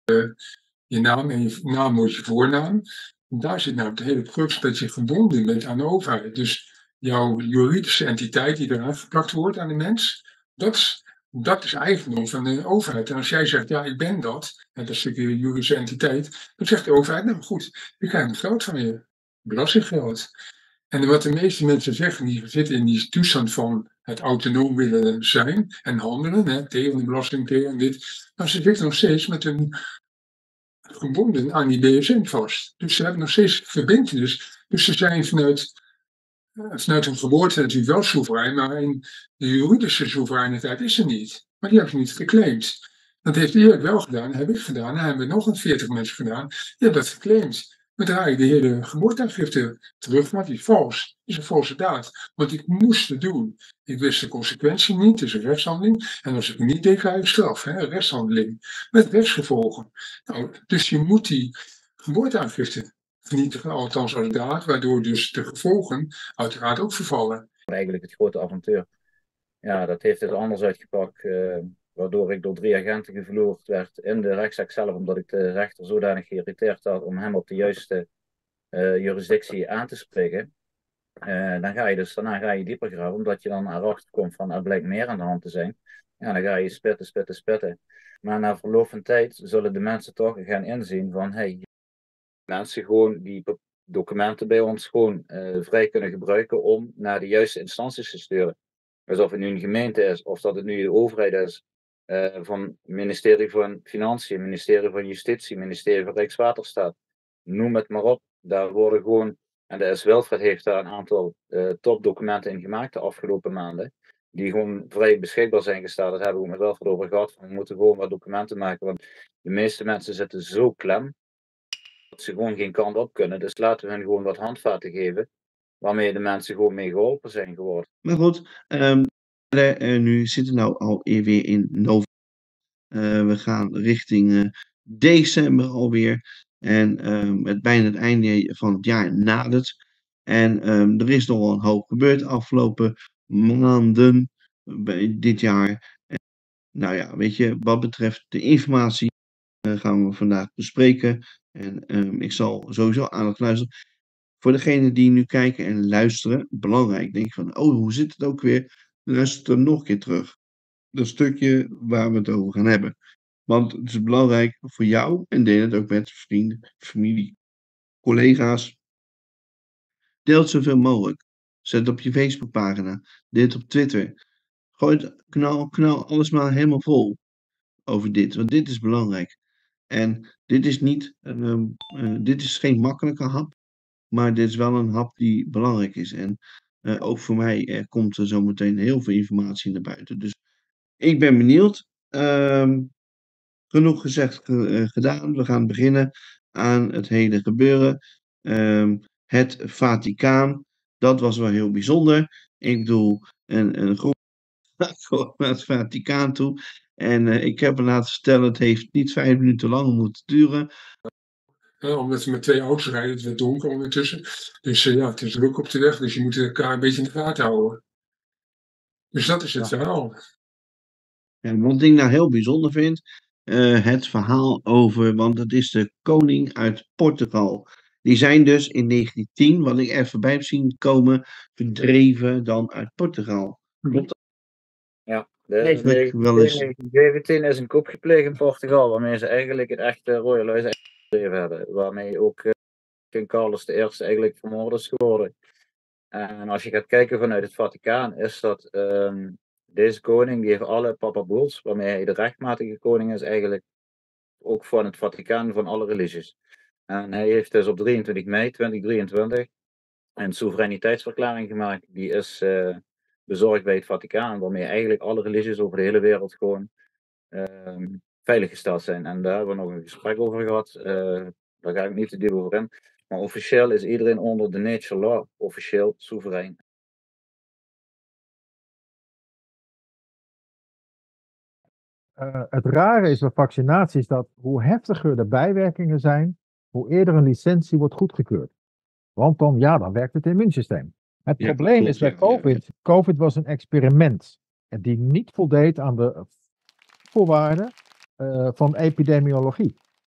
je naam en je naam wordt je voornaam. En daar zit nou de hele crux dat je gebonden bent aan de overheid. Dus jouw juridische entiteit die eraan geplakt wordt aan de mens, dat is eigendom van de overheid. En als jij zegt, ja, ik ben dat, en dat is een stukje juridische entiteit, dan zegt de overheid, nou goed, ik krijg een geld van je, belastinggeld. En wat de meeste mensen zeggen, die zitten in die toestand van het autonoom willen zijn en handelen, tegen de belasting, tegen dit, maar ze zitten nog steeds met een gebonden aan die BSN vast. Dus ze hebben nog steeds verbintenis. Dus ze zijn vanuit hun geboorte natuurlijk wel soeverein, maar in de juridische soevereiniteit is er niet. Maar die hebben ze niet geclaimd. Dat heeft Erik wel gedaan, heb ik gedaan, en hebben nog een 40 mensen gedaan. Die hebben dat geclaimd. We draaien de hele geboorteaangifte terug, maar die is vals. Die is een valse daad. Want ik moest het doen. Ik wist de consequentie niet, het is een rechtshandeling. En als ik het niet deed, krijg ik straf, een rechtshandeling. Met rechtsgevolgen. Nou, dus je moet die geboorteaangifte vernietigen, althans als daad, waardoor dus de gevolgen uiteraard ook vervallen. Eigenlijk het grote avontuur. Ja, dat heeft dus anders uitgepakt, waardoor ik door 3 agenten gevloerd werd in de rechtszaak zelf, omdat ik de rechter zodanig geïrriteerd had om hem op de juiste jurisdictie aan te spreken. Daarna ga je dieper graven, omdat je dan erachter komt van er blijkt meer aan de hand te zijn. Ja, dan ga je spitten. Maar na verloop van tijd zullen de mensen toch gaan inzien van, hey, mensen gewoon die documenten bij ons gewoon vrij kunnen gebruiken om naar de juiste instanties te sturen. Dus of het nu een gemeente is, of dat het nu de overheid is, van het ministerie van Financiën, ministerie van Justitie, ministerie van Rijkswaterstaat, noem het maar op. Daar worden gewoon, en de S-Wilfred heeft daar een aantal topdocumenten in gemaakt de afgelopen maanden, die gewoon vrij beschikbaar zijn gesteld. Dat hebben we met Wilfred over gehad. We moeten gewoon wat documenten maken, want de meeste mensen zitten zo klem dat ze gewoon geen kant op kunnen. Dus laten we hen gewoon wat handvaten geven, waarmee de mensen gewoon mee geholpen zijn geworden. Maar goed, nu zitten we nou alweer in november. We gaan richting december alweer. En het bijna het einde van het jaar nadert. En er is nogal een hoop gebeurd de afgelopen maanden dit jaar. En, nou ja, weet je, wat betreft de informatie gaan we vandaag bespreken. En ik zal sowieso aandacht luisteren. Voor degenen die nu kijken en luisteren, belangrijk, denk ik van, oh, hoe zit het ook weer? Luister nog een keer terug. Dat stukje waar we het over gaan hebben. Want het is belangrijk voor jou en deel het ook met vrienden, familie, collega's. Deel het zoveel mogelijk. Zet het op je Facebookpagina. Deel het op Twitter. Gooi het, knal alles maar helemaal vol over dit. Want dit is belangrijk. En dit is niet, dit is geen makkelijke hap. Maar dit is wel een hap die belangrijk is. En ook voor mij komt er zometeen heel veel informatie naar buiten. Dus ik ben benieuwd. Genoeg gezegd, gedaan. We gaan beginnen aan het hele gebeuren. Het Vaticaan. Dat was wel heel bijzonder. Ik bedoel, een groep gaat naar het Vaticaan toe. En ik heb me laten vertellen, het heeft niet 5 minuten lang moeten duren. Omdat we met 2 auto's rijden, het werd donker ondertussen. Dus ja, het is druk op de weg, dus je moet elkaar een beetje in de gaten houden. Dus dat is het verhaal. En wat ik nou heel bijzonder vind, het verhaal over, want het is de koning uit Portugal. Die zijn dus in 1910, wat ik even bij heb zien komen, verdreven dan uit Portugal. Klopt dat? Ja, Eigenlijk wel eens. 1917 is een coup gepleegd in Portugal, waarmee ze eigenlijk het echte Royal Huis verdreven hebben. Waarmee ook King Carlos I eigenlijk vermoord is geworden. En als je gaat kijken vanuit het Vaticaan, is dat deze koning, die heeft alle papaboels, waarmee hij de rechtmatige koning is eigenlijk, ook van het Vaticaan, van alle religies. En hij heeft dus op 23 mei 2023 een soevereiniteitsverklaring gemaakt. Die is bezorgd bij het Vaticaan, waarmee eigenlijk alle religies over de hele wereld gewoon veiliggesteld zijn. En daar hebben we nog een gesprek over gehad. Daar ga ik niet te diep over in. Maar officieel is iedereen onder de nature law officieel soeverein. Het rare is bij vaccinaties dat hoe heftiger de bijwerkingen zijn, hoe eerder een licentie wordt goedgekeurd. Want dan werkt het immuunsysteem. Het probleem is bij COVID. COVID was een experiment die niet voldeed aan de voorwaarden van epidemiologie.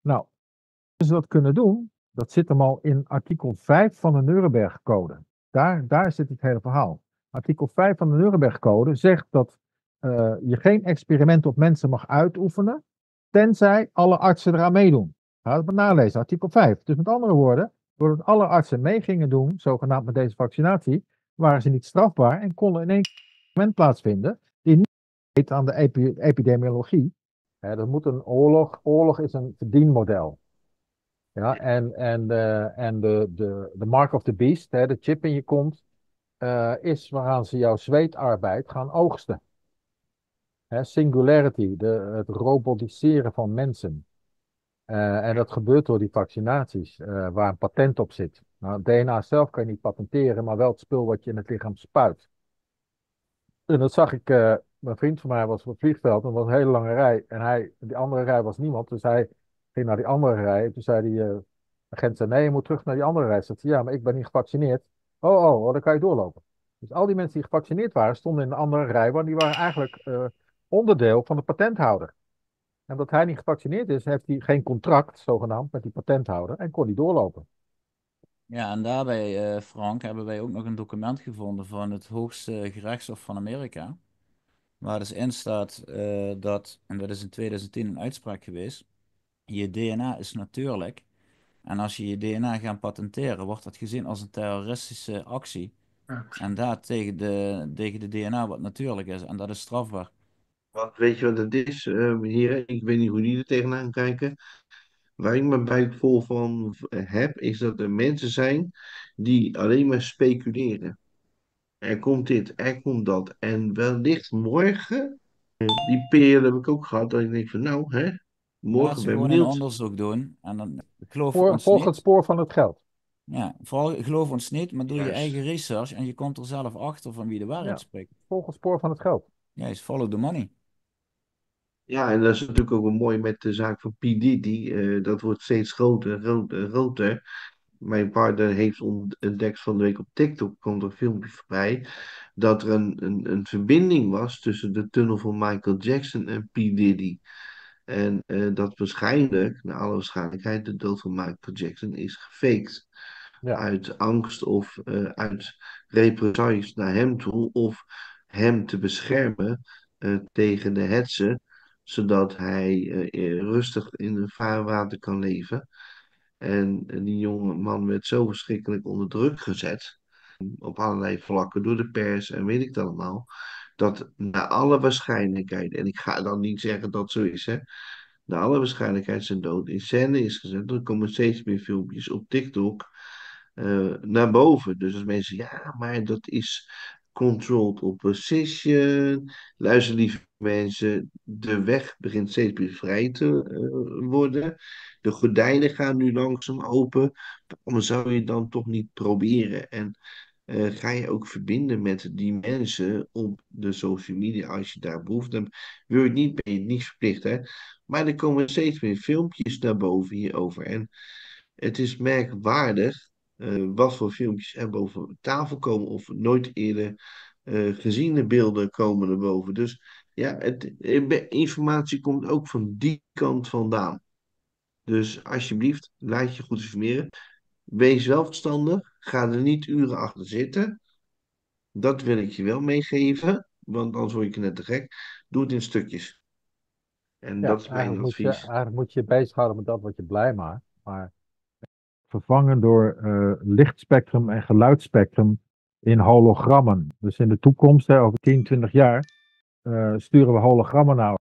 Nou, als ze dat kunnen doen, dat zit hem al in artikel 5 van de Nuremberg-code. Daar zit het hele verhaal. Artikel 5 van de Nuremberg-code zegt dat je geen experimenten op mensen mag uitoefenen, tenzij alle artsen eraan meedoen. Ga het maar nalezen, artikel 5. Dus met andere woorden, doordat alle artsen mee gingen doen, zogenaamd met deze vaccinatie, waren ze niet strafbaar en konden in één experiment plaatsvinden die niet deed aan de epidemiologie. Dat moet een oorlog is een verdienmodel. Ja, en de mark of the beast, de chip in je kont, is waaraan ze jouw zweetarbeid gaan oogsten. Singularity, het robotiseren van mensen. En dat gebeurt door die vaccinaties, waar een patent op zit. Nou, het DNA zelf kan je niet patenteren, maar wel het spul wat je in het lichaam spuit. En dat zag ik, mijn vriend van mij was op het vliegveld, en er was een hele lange rij. En die andere rij was niemand, dus hij ging naar die andere rij. Toen zei die agent, nee, je moet terug naar die andere rij. Zei hij, ja, maar ik ben niet gevaccineerd. Oh, dan kan je doorlopen. Dus al die mensen die gevaccineerd waren, stonden in de andere rij, want die waren eigenlijk onderdeel van de patenthouder. En omdat hij niet gevaccineerd is, heeft hij geen contract, zogenaamd, met die patenthouder en kon hij doorlopen. Ja, en daarbij, Frank, hebben wij ook nog een document gevonden van het Hoogste Gerechtshof van Amerika. Waar dus in staat dat, en dat is in 2010 een uitspraak geweest, je DNA is natuurlijk. En als je je DNA gaat patenteren, wordt dat gezien als een terroristische actie. Ja. En daar tegen de DNA wat natuurlijk is. En dat is strafbaar. Want weet je wat het is, heren? Ik weet niet hoe die er tegenaan kijken. Waar ik mijn buik vol van heb, is dat er mensen zijn die alleen maar speculeren. Er komt dit, er komt dat. En wellicht morgen, die periode heb ik ook gehad, dat ik denk van nou, Laat morgen ze ben ik gewoon een benieuwd. onderzoek doen. En dan geloof ons Volg het niet. spoor van het geld. Ja, vooral geloof ons niet, maar doe je Juist. eigen research en je komt er zelf achter van wie de waarheid Ja. spreekt. Volg het spoor van het geld. Juist, follow the money. Ja, en dat is natuurlijk ook wel mooi met de zaak van P. Diddy. Dat wordt steeds groter. Mijn partner heeft ontdekt van de week op TikTok, komt er een filmpje voorbij, dat er een verbinding was tussen de tunnel van Michael Jackson en P. Diddy. En dat waarschijnlijk, naar alle waarschijnlijkheid, de dood van Michael Jackson is gefaked. Ja. Uit angst of uit represailles naar hem toe, of hem te beschermen tegen de hetze, zodat hij rustig in het vaarwater kan leven. En die jonge man werd zo verschrikkelijk onder druk gezet, op allerlei vlakken, door de pers en weet ik het allemaal, dat naar alle waarschijnlijkheid, en ik ga dan niet zeggen dat zo is, hè, naar alle waarschijnlijkheid zijn dood in scène is gezet. Er komen steeds meer filmpjes op TikTok naar boven. Dus als mensen, ja, maar dat is controlled opposition. Luister, lieve mensen, de weg begint steeds meer vrij te worden. De gordijnen gaan nu langzaam open. Waarom zou je dan toch niet proberen? En ga je ook verbinden met die mensen op de social media als je daar behoefte hebt. Wil je het niet, ben je het niet verplicht, hè? Maar er komen steeds meer filmpjes naar boven hierover. En het is merkwaardig wat voor filmpjes er boven tafel komen of nooit eerder geziene beelden komen er boven. Dus ja, informatie komt ook van die kant vandaan. Dus alsjeblieft, laat je goed informeren. Wees wel verstandig. Ga er niet uren achter zitten. Dat wil ik je wel meegeven, want anders word je net te gek. Doe het in stukjes. En Ja, dat is mijn advies. eigenlijk moet je je bezighouden met dat wat je blij maakt. Maar vervangen door lichtspectrum en geluidsspectrum in hologrammen. Dus in de toekomst, over 10, 20 jaar, sturen we hologrammen naar.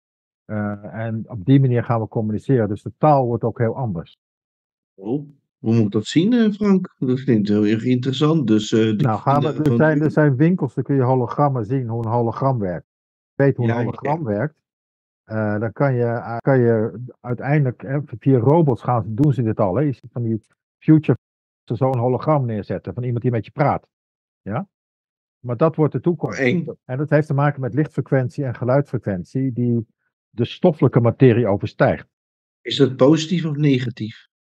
En op die manier gaan we communiceren. Dus de taal wordt ook heel anders. Oh, hoe moet ik dat zien, Frank? Dat klinkt heel erg interessant. Dus, Nou, er zijn winkels, daar kun je hologrammen zien, hoe een hologram werkt. Weet hoe een hologram werkt. Dan kan je uiteindelijk, via robots doen ze dit al. Hè? Je ziet van die future zo'n hologram neerzetten van iemand die met je praat. Ja? Maar dat wordt de toekomst. En dat heeft te maken met lichtfrequentie en geluidfrequentie die de stoffelijke materie overstijgt. Is dat positief of negatief?